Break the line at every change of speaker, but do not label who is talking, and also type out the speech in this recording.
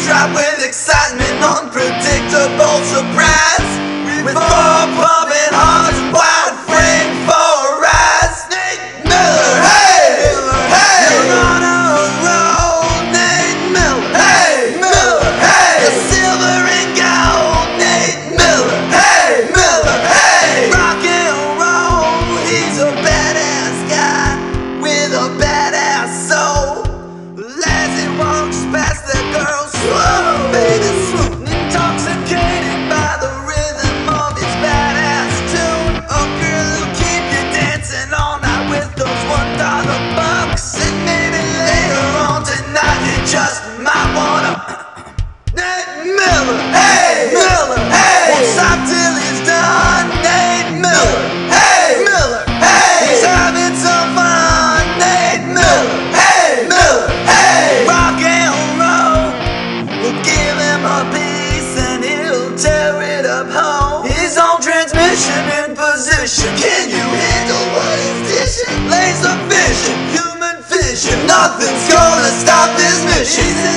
drop with excitement, unpredictable surprise. With four pumping hearts and wide frame for eyes. Nate Miller, hey! Hey! You're on a roll, Nate Miller, hey! Miller, hey! The silver and gold, Nate Miller, hey! Miller, hey! Rock and roll, he's a badass guy with a badass soul. As he walks past the girl, slow, baby, swoop, intoxicated by the rhythm of his badass tune. A girl who'll keep you dancing all night with those $1 bucks. And maybe later on tonight you just might wanna Nate Miller, hey! Miller, hey! Won't stop till he's done. Nate Miller, hey! Miller, hey! He's having some fun. Nate Miller, hey! Miller, hey! Rock and roll, we'll give him a piece and he'll tear it up home. His own transmission in position. Can you handle what he's dishing? Laser vision, human vision. Nothing's gonna stop this mission.